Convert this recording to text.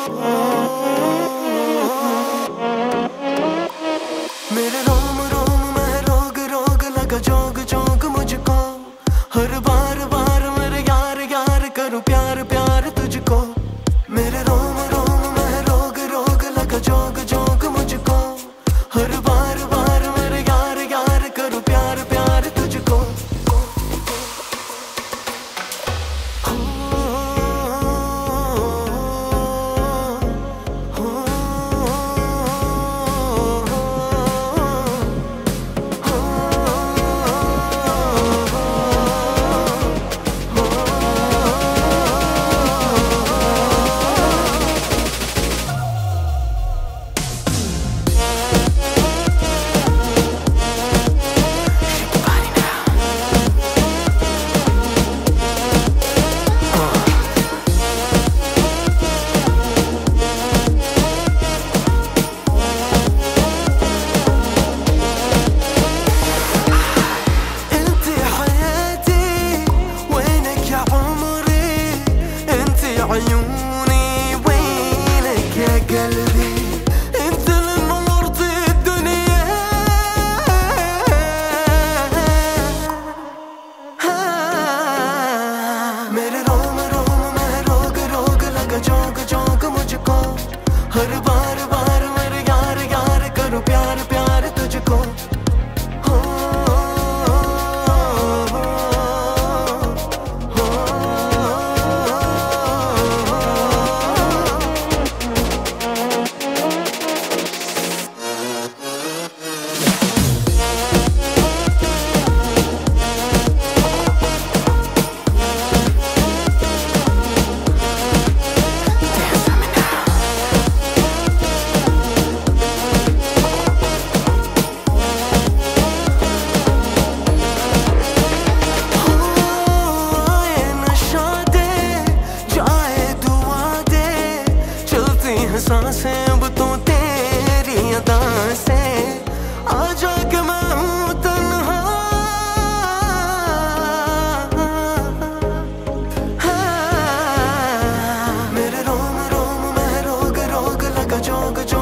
मेरे रोम रोम में रोग रोग लगा जोग जोग मुझको। हर बार बार मेरे यार यार करूं प्यार प्यार तुझको। मेरे रोम रोम में रोग रोग लगा जोग जोग मुझको। हर बार बार मेरे यार यार करूं प्यार प्यार तुझको। عيوني وينك يا قلبي، انت اللي نورت الدنيا. मेरे रोम रोम में रोग रोग लगा जोग जोग मुझको। हर बार बार मेरे यार यार करूं प्यार प्यार तुझको। सांसें अब तो तेरी अदा से आजा के मैं हूँ तन्हा। मेरे रोम रोम में रोग रोग लगा जोग जोग